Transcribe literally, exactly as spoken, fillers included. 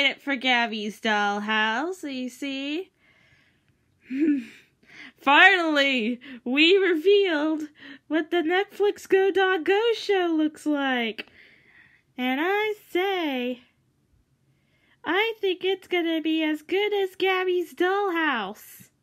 it for Gabby's dollhouse, you see. Finally, we revealed what the Netflix Go Dog Go show looks like. And I say, I think it's gonna be as good as Gabby's dollhouse.